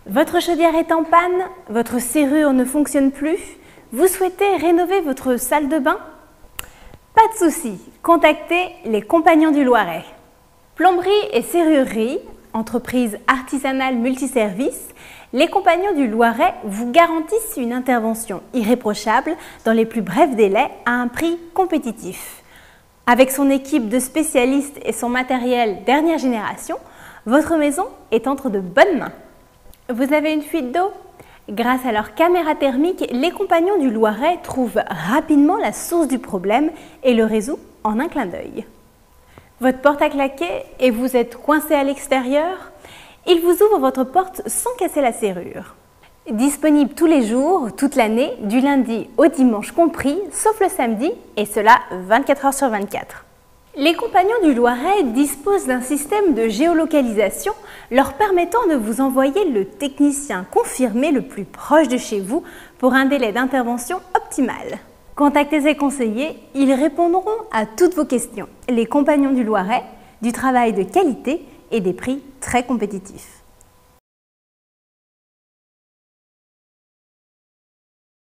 Votre chaudière est en panne, votre serrure ne fonctionne plus, vous souhaitez rénover votre salle de bain? Pas de souci, contactez les Compagnons du Loiret. Plomberie et serrurerie, entreprise artisanale multiservice, les Compagnons du Loiret vous garantissent une intervention irréprochable dans les plus brefs délais à un prix compétitif. Avec son équipe de spécialistes et son matériel dernière génération, votre maison est entre de bonnes mains. Vous avez une fuite d'eau? Grâce à leur caméra thermique, les Compagnons du Loiret trouvent rapidement la source du problème et le résout en un clin d'œil. Votre porte a claqué et vous êtes coincé à l'extérieur? Ils vous ouvrent votre porte sans casser la serrure. Disponible tous les jours, toute l'année, du lundi au dimanche compris, sauf le samedi, et cela 24 heures sur 24. Les Compagnons du Loiret disposent d'un système de géolocalisation leur permettant de vous envoyer le technicien confirmé le plus proche de chez vous pour un délai d'intervention optimal. Contactez ces conseillers, ils répondront à toutes vos questions. Les Compagnons du Loiret, du travail de qualité et des prix très compétitifs.